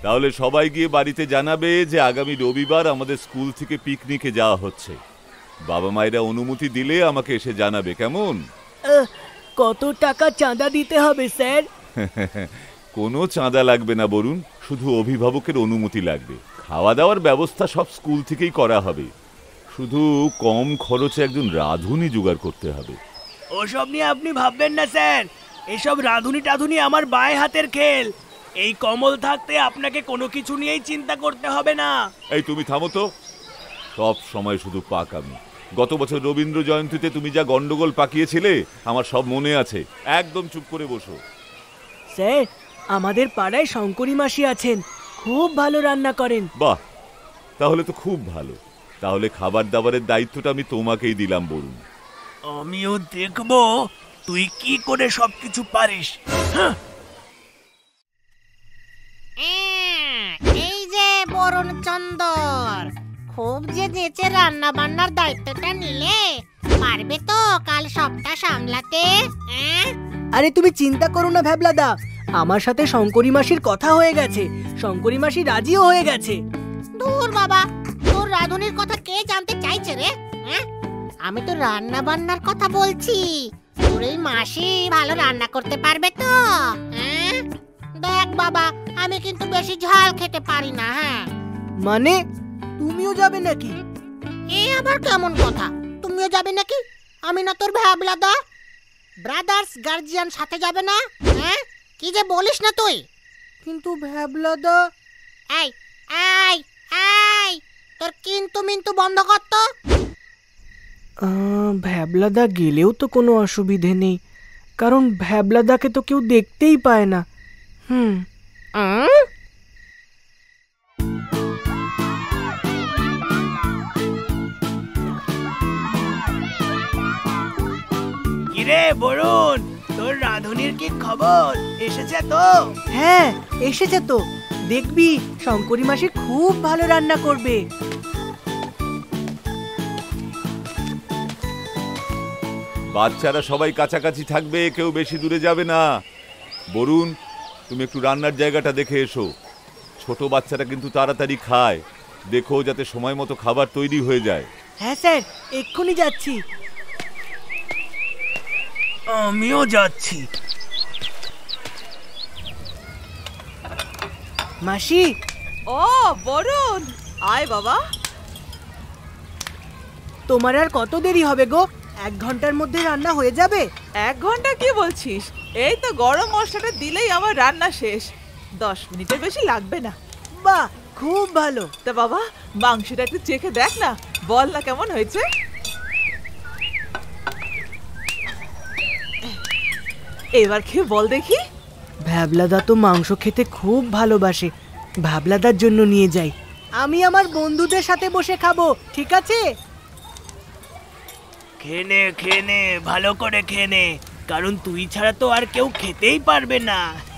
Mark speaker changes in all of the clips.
Speaker 1: তাহলে সবাই গিয়ে বাড়িতে জানাবে যে আগামী রবিবার আমাদের স্কুল থেকে পিকনিকে যাওয়া হচ্ছে। বাবা মায়েরা অনুমতি দিলে আমাকে এসে জানাবে, কেমন?
Speaker 2: কত টাকা চাঁদা দিতে হবে স্যার?
Speaker 1: কোনো চাঁদা লাগবে না বরুণ, শুধু অভিভাবকের অনুমতি লাগবে। খাওয়া দাওয়ার ব্যবস্থা সব স্কুল থেকেই করা হবে, শুধু কম খরচে একজন রাঁধুনি জোগাড় করতে হবে।
Speaker 2: ওসব নিয়ে আপনি ভাববেন না স্যার, এসব রাঁধুনি টাধুনি আমার বাঁ হাতের খেল। এই কমল থাকতে আপনাকে কোনো কিছু নিয়েই চিন্তা করতে হবে না।
Speaker 1: এই তুমি থামো তো, সব সময় শুধু পাকামি। গত বছর রবীন্দ্র জয়ন্তীতে তুমি যা গন্ডগোল পাকিয়েছিলে আমার সব মনে আছে। একদম চুপ করে বসো।
Speaker 2: স্যার, আমাদের পাড়ায় শঙ্করী মাসি আছেন, খুব ভালো রান্না করেন।
Speaker 1: বাহ, তাহলে তো খুব ভালো। তাহলে খাবার দাবারের দায়িত্বটা আমি তোমাকেই দিলাম বরুণ।
Speaker 2: আমিও দেখবো তুই কি করে সবকিছু পারিস।
Speaker 3: এই যে বরুণ চন্দর, খুব যে নেচে রান্না বান্নার দায়িত্বটা নিলে, পারবে তো কাল সবটা সামলাতে?
Speaker 2: আরে তুমি চিন্তা করো না ভ্যাবলাদা, আমার সাথে শঙ্করী মাসির কথা হয়ে গেছে, শঙ্করী মাসি রাজিও হয়ে গেছে।
Speaker 3: দূর বাবা, তোর রাঁধুনির কথা কে জানতে চাইছে রে? আমি তো রান্না বান্নার কথা বলছি। তোর এই মাসি ভালো রান্না করতে পারবে তো? দেখ বাবা, আমি কিন্তু বেশি ঝাল খেতে পারি না। হ্যাঁ
Speaker 2: মানে তুমিও যাবে নাকি?
Speaker 3: এ আবার কেমন কথা, তুমিও যাবে নাকি? আমি না তোর ভ্যাবলাদা, ব্রাদার্স গার্জিয়ান সাথে যাবে না? কি যে বলিস না তুই?
Speaker 2: কিন্তু ভ্যাবলাদা।
Speaker 3: এই এই এই, তোর কিন্তু মিন্তু বন্ধ কর তো।
Speaker 2: ভ্যাবলাদা গেলেও তো কোনো অসুবিধে নেই, কারণ ভ্যাবলাদাকে তো কেউ দেখতেই পায় না। কিরে বরুণ, তোর রাঁধুনির কি খবর? এসেছে তো? হ্যাঁ এসেছে তো, দেখবি শঙ্করী মাসি খুব ভালো রান্না করবে।
Speaker 1: বাচ্চারা সবাই কাছাকাছি থাকবে, কেউ বেশি দূরে যাবে না। বরুণ, তুমি একটু রান্নার জায়গাটা দেখে এসো। ছোট বাচ্চারা কিন্তু তাড়াতাড়ি খায়, দেখো যাতে সময় মতো খাবার তৈরি হয়ে যায়।
Speaker 2: হ্যাঁ স্যার, এক্ষুনি যাচ্ছি। আমিও যাচ্ছি। মাসি।
Speaker 4: ও বরুণ, আয় বাবা।
Speaker 2: তোমার আর কত দেরি হবে গো? 1 ঘন্টার মধ্যে রান্না হয়ে যাবে।
Speaker 4: 1 ঘন্টা কি বলছিস? এই তো গরম মশলাটা দিলেই আমার রান্না শেষ। 10 মিনিটের বেশি লাগবে না।
Speaker 2: বাহ, খুব ভালো।
Speaker 4: তা বাবা, মাংসটা একটু চেখে দেখ না, বল না কেমন হয়েছে। এবার খেয়ে বল দেখি।
Speaker 2: ভ্যাবলাদা তো মাংস খেতে খুব ভালোবাসে, ভ্যাবলাদার জন্য নিয়ে যাই। আমি আমার বন্ধুদের সাথে বসে খাবো, ঠিক আছে? খেনে খেনে ভালো করে খেনে, কারণ তুই ছাড়া তো আর কেউ খেতেই পারবে না।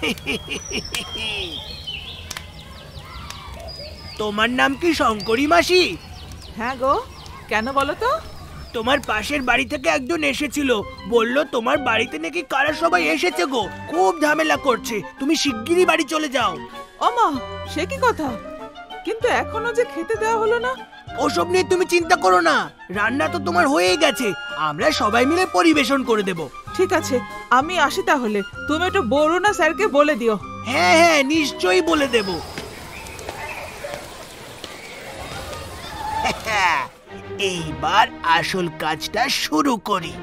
Speaker 2: তোমার নাম কি শঙ্করী মাসি?
Speaker 4: হ্যাঁ গো, কেন বলো তো?
Speaker 2: তোমার পাশের বাড়ি থেকে একজন এসেছিল, বলল তোমার বাড়িতে নাকি কারা সবাই এসেছে গো, খুব ঝামেলা করছে, তুমি শিগগিরই বাড়ি চলে যাও।
Speaker 4: ওমা, সে কি কথা? কিন্তু এখনো যে খেতে দেওয়া হলো না।
Speaker 2: ওসব নিয়ে তুমি চিন্তা করো না, রান্না তো তোমার হয়ে গেছে, আমরা সবাই মিলে পরিবেশন করে দেব।
Speaker 4: ঠিক আছে, আমি আসি তাহলে। তুমি একটু বরুণ স্যারকে বলে দিও।
Speaker 2: হ্যাঁ হ্যাঁ, নিশ্চয়ই বলে দেব। এইবার আসল কাজটা শুরু করি।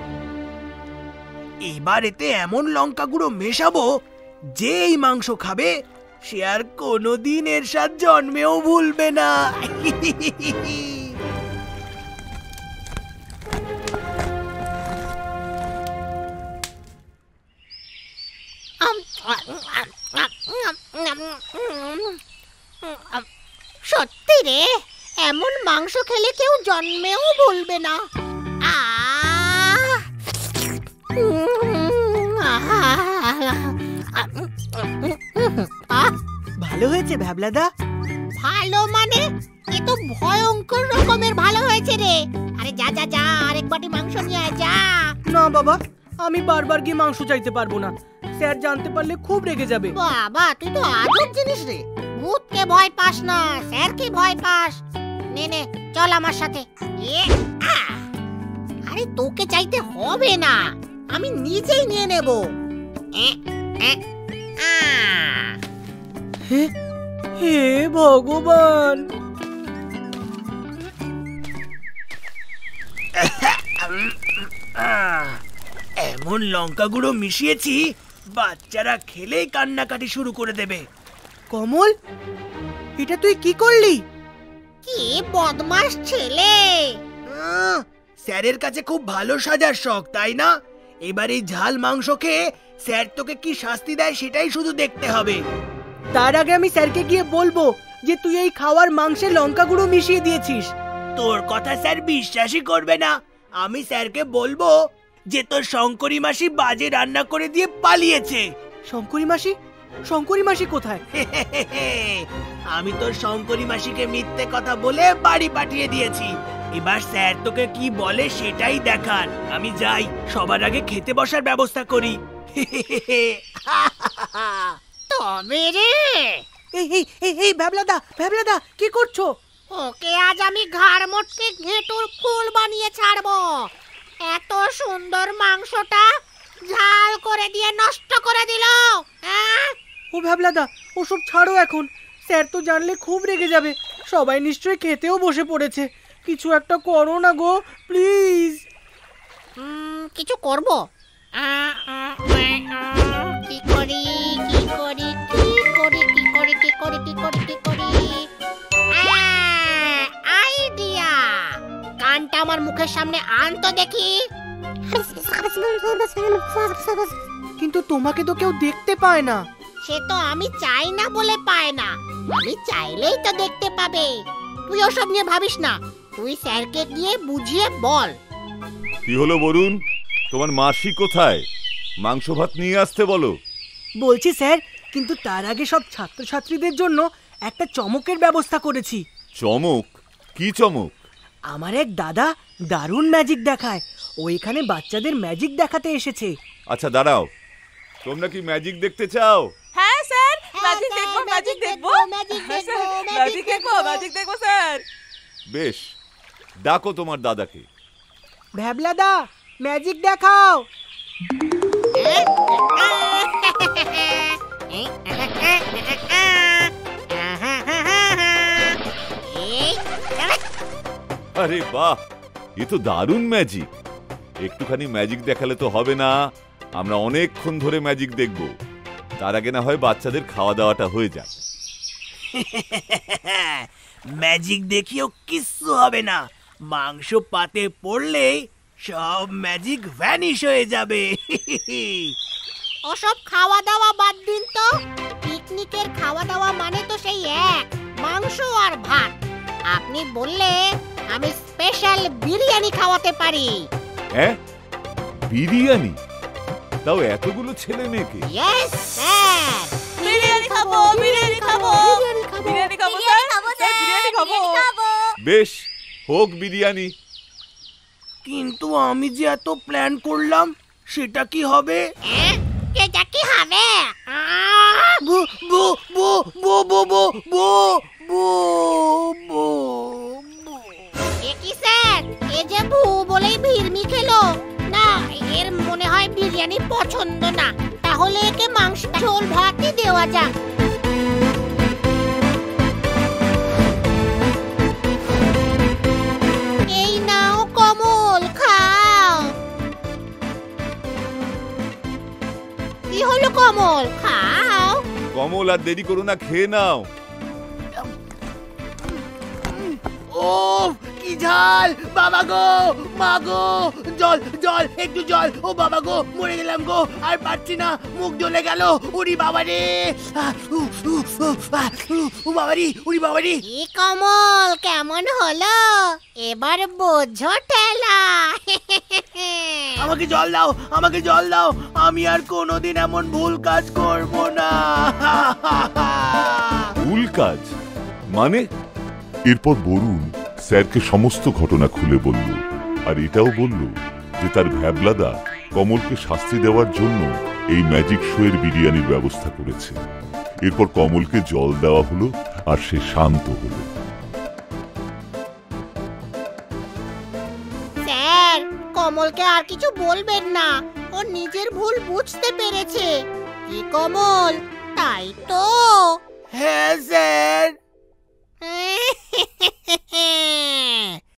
Speaker 2: এবার এতে এমন লঙ্কা গুঁড়ো মেশাবো, যে এই মাংস খাবে সে আর কোনোদিন এর স্বাদ জন্মেও ভুলবে না।
Speaker 3: সত্যি রে, এমন মাংস খেলে কেউ জন্মেও ভুলবে না।
Speaker 2: ভালো হয়েছে ভ্যাবলাদা?
Speaker 3: ভালো মানে এ তো ভয়ঙ্কর রকমের ভালো হয়েছে রে। আরে যা যা যা, আরেক বাটি মাংস নিয়ে আয় যা।
Speaker 2: না বাবা, আমি বারবার গিয়ে মাংস চাইতে পারবো না, স্যার জানতে পারলে খুব রেগে যাবে।
Speaker 3: বাবা, তুই তো আজব জিনিস রে, ভূতকে ভয় পাস না, স্যারকে ভয় পাস। নে নে চল আমার সাথে। এ, আহ! আরে তোকে চাইতে হবে না, আমি নিজেই নিয়ে নেব। এ, এ, আহ!
Speaker 2: হে ভগবান!
Speaker 5: এমন লঙ্কা গুঁড়ো মিশিয়েছি বাচ্চারা খেলেই কান্নাকাটি শুরু করে দেবে।
Speaker 2: কমল, এটা তুই কি করলি?
Speaker 3: কি বদমাস ছেলে!
Speaker 5: স্যারের কাছে খুব ভালো সাজার শখ, তাই না? এবার এই ঝাল মাংস খেয়ে স্যার তোকে কি শাস্তি দেয় সেটাই শুধু দেখতে হবে।
Speaker 2: তার আগে আমি স্যারকে গিয়ে বলবো যে তুই এই খাওয়ার মাংসে লঙ্কা গুঁড়ো মিশিয়ে দিয়েছিস।
Speaker 5: তোর কথা স্যার বিশ্বাসই করবে না। আমি স্যারকে বলবো যে তোর শঙ্করী মাসি বাজে রান্না করে দিয়ে পালিয়েছে।
Speaker 2: শঙ্করী মাসি? শঙ্করী মাসি কোথায়?
Speaker 5: আমি তোর শঙ্করী মাসিকে মিথ্যে কথা বলে বাড়ি পাঠিয়ে দিয়েছি। এবার স্যার তোকে কি বলে সেটাই দেখান। আমি যাই, সবার আগে খেতে বসার ব্যবস্থা করি।
Speaker 3: তবে রে,
Speaker 2: এই ভ্যাবলাদা কি করছো?
Speaker 3: ওকে আজ আমি ঘাড় মোটকে ঘেঁটুর ফুল বানিয়ে ছাড়বো। এত সুন্দর মাংসটা ঝাল করে দিয়ে নষ্ট করে দিল। হ্যাঁ?
Speaker 2: ও ভ্যাবলাদা, ওসব ছাড়ো এখন। স্যার তো জানলে খুব রেগে যাবে। সবাই নিশ্চয়ই খেতেও বসে পড়েছে। কিছু একটা করো না গো, প্লিজ।
Speaker 3: কিছু করব? কি করি কি করি কি করি কি করি কি করি কি করি কি করি? আইডিয়া! কানটা আমার মুখের সামনে আন তো দেখি।
Speaker 2: কিন্তু তোমাকে তো কেউ দেখতে পায় না।
Speaker 3: সে তো আমি চাই না বলে পায় না, আমি চাইলেই তো দেখতে পাবে। তুই ওসব নিয়ে ভাবিস না, তুই স্যারকে গিয়ে বুঝিয়ে বল।
Speaker 1: কি হলো বরুণ, তোমার মাসি কোথায়? মাংস ভাত নিয়ে আসতে বলো।
Speaker 2: বলছি স্যার, কিন্তু তার আগে সব ছাত্রছাত্রীদের জন্য একটা চমকের ব্যবস্থা করেছি।
Speaker 1: চমক? কি চমক?
Speaker 2: আমার এক দাদা দারুণ ম্যাজিক দেখায়। ও এখানে বাচ্চাদের ম্যাজিক দেখাতে এসেছে।
Speaker 1: আচ্ছা দাঁড়াও, তোমরা কি ম্যাজিক দেখতে চাও?
Speaker 4: হ্যাঁ স্যার, ম্যাজিক
Speaker 3: স্যার,
Speaker 4: দেখবো, ম্যাজিক দেখবো,
Speaker 3: ম্যাজিক
Speaker 4: হ্যাঁ,
Speaker 3: দেখবো,
Speaker 4: স্যার,
Speaker 3: ম্যাজিক
Speaker 4: ম্যাজিক দেখবো,
Speaker 3: দেখবো।
Speaker 4: ম্যাজিক দেখবো স্যার।
Speaker 1: বেশ, ডাকো তোমার দাদাকে।
Speaker 2: ভ্যাবলাদা, ম্যাজিক দেখাও।
Speaker 1: আরে বাহ, এ তো দারুণ ম্যাজিক। একটুখানি ম্যাজিক দেখালে তো হবে না, আমরা অনেকক্ষণ ধরে ম্যাজিক দেখব। তার আগে না হয় বাচ্চাদের খাওয়া দাওয়াটা হয়ে যাক।
Speaker 5: ম্যাজিক দেখিও কিচ্ছু হবে না। মাংস পাতে পড়লেই সব ম্যাজিক ভ্যানিশ হয়ে যাবে।
Speaker 3: ওসব খাওয়া দাওয়া বাদ দিন তো। পিকনিকের খাওয়া দাওয়া মানে তো সেই এক, মাংস আর ভাত। আপনি বললে আমি স্পেশাল বিরিয়ানি খাওয়াতে পারি।
Speaker 1: হ্যাঁ, বিরিয়ানি? তাও এতগুলো ছেলে মেয়েকে?
Speaker 3: ইয়েস স্যার,
Speaker 4: বিরিয়ানি খাবো, বিরিয়ানি খাবো, বিরিয়ানি খাবো স্যার, স্যার বিরিয়ানি খাবো।
Speaker 1: বেশ, হোক বিরিয়ানি।
Speaker 5: কিন্তু আমি যে এত প্ল্যান করলাম, সেটা কি হবে?
Speaker 3: এটা কি হবে?
Speaker 5: বো বো বো বো বো বো বো বো বো বো।
Speaker 3: এ কি স্যার, এ যে ভু বলেই ভিড়মি খেলো না। এর মনে হয় বিরিয়ানি পছন্দ না। তাহলে একে মাংস ঝোল ভাতই দেওয়া যাক। এই নাও কমল, খাও। কি হলো কমল, খাও।
Speaker 1: কমল, আর দেরি করো না, খেয়ে নাও।
Speaker 5: ও কি ঝাল! বাবা গো, মা গো, জল জল, একটু জল। ও বাবা গো, মরে গেলাম গো, আর পারছি না, মুখ জ্বলে গেল। উড়ি বাবা রে, বাবারি, উড়ি বাবারি।
Speaker 3: কি কমল, কেমন হলো? এবার বোঝো ঠেলা।
Speaker 5: আমাকে জল দাও, আমাকে জল দাও। আমি আর কোনোদিন এমন ভুল কাজ করব না।
Speaker 1: ভুল কাজ মানে?
Speaker 6: এরপর বরুণ স্যারকে সমস্ত ঘটনা খুলে বলল, আর এটাও বলল যে তার ভ্যাবলাদা কমলকে শাস্তি দেওয়ার জন্য এই ম্যাজিক শো এর বিরিয়ানির ব্যবস্থা করেছে। এরপর কমলকে জল দেওয়া হলো আর সে শান্ত হলো।
Speaker 3: স্যার, কমলকে আর কিছু বলবেন না, ও নিজের ভুল বুঝতে পেরেছে। কি কমল, তাই তো?
Speaker 5: হ্যাঁ স্যার।